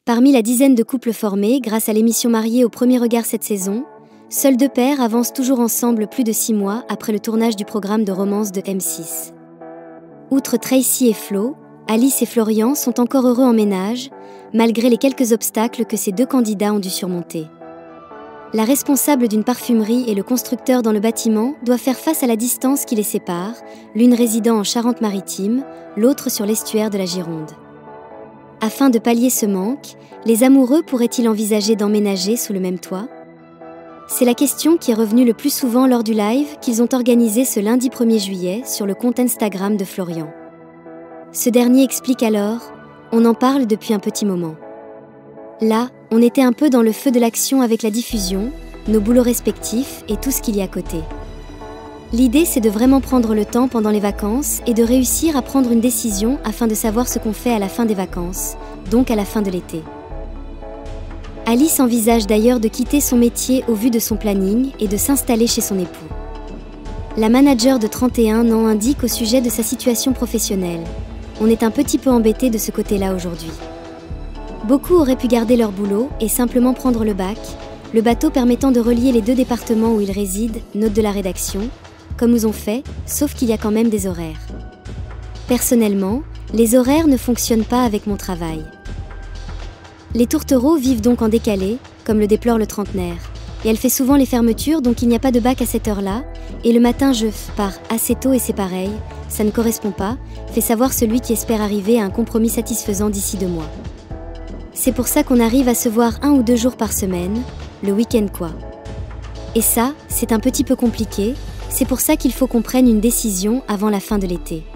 Parmi la dizaine de couples formés grâce à l'émission Mariés au premier regard cette saison, seuls 2 pairs avancent toujours ensemble plus de 6 mois après le tournage du programme de romance de M6. Outre Tracy et Flo, Alice et Florian sont encore heureux en ménage, malgré les quelques obstacles que ces 2 candidats ont dû surmonter. La responsable d'une parfumerie et le constructeur dans le bâtiment doivent faire face à la distance qui les sépare, l'une résidant en Charente-Maritime, l'autre sur l'estuaire de la Gironde. Afin de pallier ce manque, les amoureux pourraient-ils envisager d'emménager sous le même toit ? C'est la question qui est revenue le plus souvent lors du live qu'ils ont organisé ce lundi 1er juillet sur le compte Instagram de Florian. Ce dernier explique alors « On en parle depuis un petit moment. Là, on était un peu dans le feu de l'action avec la diffusion, nos boulots respectifs et tout ce qu'il y a à côté. L'idée, c'est de vraiment prendre le temps pendant les vacances et de réussir à prendre une décision afin de savoir ce qu'on fait à la fin des vacances, donc à la fin de l'été. » Alice envisage d'ailleurs de quitter son métier au vu de son planning et de s'installer chez son époux. La manager de 31 ans indique au sujet de sa situation professionnelle « On est un petit peu embêté de ce côté-là aujourd'hui. Beaucoup auraient pu garder leur boulot et simplement prendre le bateau permettant de relier les 2 départements où ils résident, note de la rédaction, comme nous ont fait, sauf qu'il y a quand même des horaires. Personnellement, les horaires ne fonctionnent pas avec mon travail. Les tourtereaux vivent donc en décalé, comme le déplore le trentenaire. Et elle fait souvent les fermetures, donc il n'y a pas de bac à cette heure-là. Et le matin, je pars assez tôt et c'est pareil, ça ne correspond pas, fait savoir celui qui espère arriver à un compromis satisfaisant d'ici 2 mois. C'est pour ça qu'on arrive à se voir 1 ou 2 jours par semaine, le week-end quoi. Et ça, c'est un petit peu compliqué, c'est pour ça qu'il faut qu'on prenne une décision avant la fin de l'été.